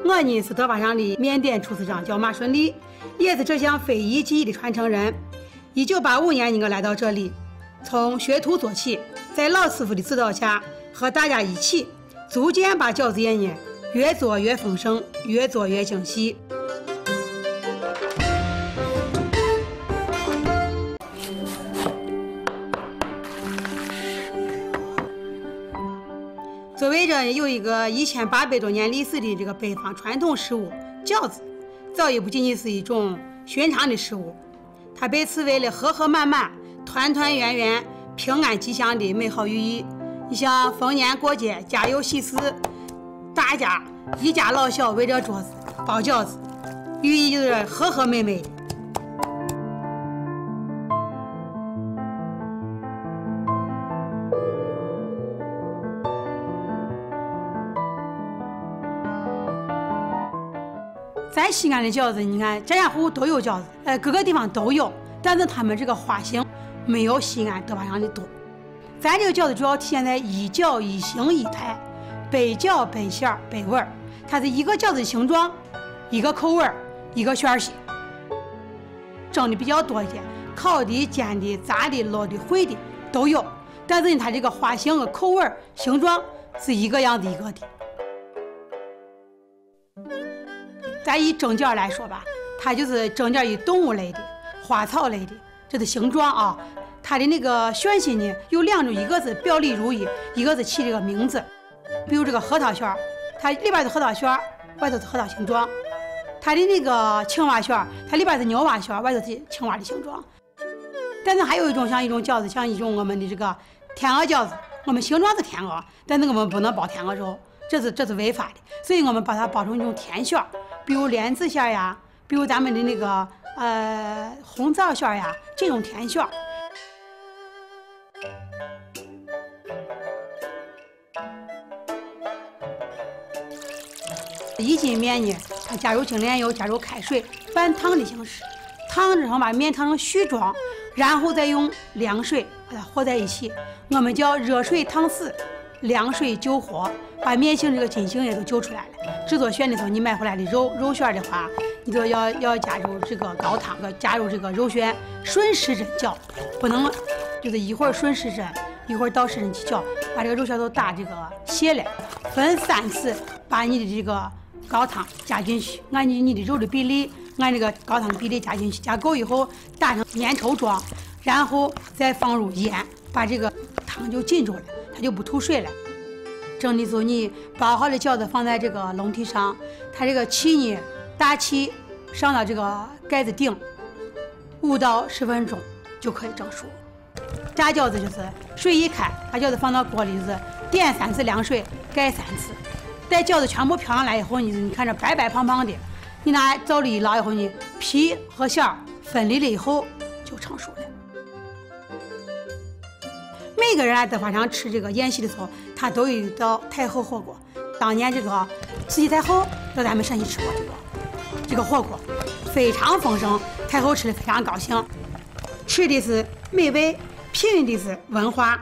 我呢是德法上的缅甸厨师长，叫马顺利，也是这项非遗技艺的传承人。1985年我来到这里，从学徒做起，在老师傅的指导下，和大家一起，逐渐把饺子业呢越做越丰盛，越做越精细。作为这有一个1800多年历史的这个北方传统食物饺子，早已不仅仅是一种寻常的食物，它被视为了和和满满、团团圆圆、平安吉祥的美好寓意。你像逢年过节、家有喜事，大家一家老小围着桌子包饺子，寓意就是和和美美的。咱西安的饺子，你看家家户户都有饺子，各个地方都有，但是他们这个花型没有西安德法上的多。咱这个饺子主要体现在一饺一形一态，北饺北馅儿北味儿，它是一个饺子的形状，一个口味儿，一个馅心。蒸的比较多一点，烤的、煎的、炸的、烙的、烩的都有，但是它这个花型和口味儿、形状是一个样子一个的。咱以蒸饺来说吧，它就是蒸饺以动物类的、花草类的，这是形状啊。它的那个馅心呢有两种，一个是表里如一，一个是起这个名字。比如这个核桃馅儿，它里边是核桃馅儿，外头是核桃形状；它的那个青蛙馅儿，它里边是牛蛙馅儿，外头是青蛙的形状。但是还有一种像一种饺子，像一种我们的这个天鹅饺子，我们形状是天鹅，但是我们不能包天鹅肉，这是违法的，所以我们把它包成一种甜馅儿。比如莲子馅呀，比如咱们的那个红枣馅呀，这种甜馅。一斤面呢，它加入精炼油，加入开水，半烫的形式。烫之后把面烫成絮状，然后再用凉水把它和在一起，我们叫热水烫死，凉水救活，把面性这个筋性也都救出来了。制作馅的时候，你买回来的肉馅的话，你就要加入这个高汤，要加入这个肉馅，顺时针搅，不能就是一会儿顺时针，一会儿倒时针去搅，把这个肉馅都打这个稀了，分3次把你的这个高汤加进去，按你的肉的比例，按这个高汤的比例加进去，加够以后打成粘稠状，然后再放入盐，把这个汤就浸住了，它就不吐水了。蒸的时候，你包好的饺子放在这个笼屉上，它这个气呢，大气上到这个盖子顶，5到10分钟就可以蒸熟。炸饺子就是水一开，把饺子放到锅里，就是点3次凉水，盖3次。待饺子全部飘上来以后，你看着白白胖胖的，你拿灶里一捞以后呢，皮和馅儿分离了以后就成熟了。每个人来德法上吃这个宴席的时候，他都有一道太后火锅。当年这个慈禧太后到咱们陕西吃过这个火锅，非常丰盛，太后吃的非常高兴，吃的是美味，品的是文化。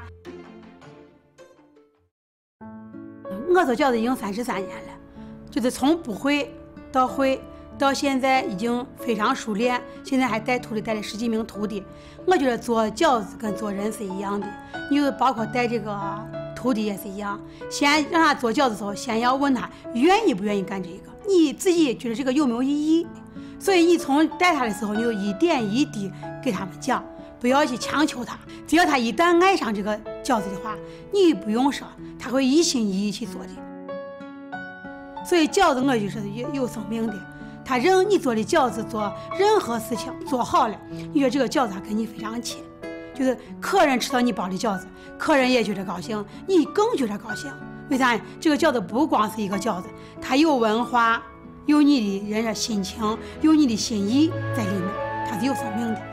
我做饺子已经33年了，就是从不会到会，到现在已经非常熟练，现在还带徒弟，带了10几名徒弟。我觉得做饺子跟做人是一样的，你就包括带这个徒弟也是一样。先让他做饺子的时候，先要问他愿意不愿意干这个，你自己觉得这个有没有意义。所以你从带他的时候，你就一点一滴给他们讲，不要去强求他。只要他一旦爱上这个饺子的话，你不用说，他会一心一意去做的。所以饺子我就是有生命的，他任你做的饺子，做任何事情做好了，你觉得这个饺子跟你非常亲，就是客人吃到你包的饺子，客人也觉得高兴，你更觉得高兴。为啥？这个饺子不光是一个饺子，它有文化，有你的人的心情，有你的心意在里面，它是有生命的。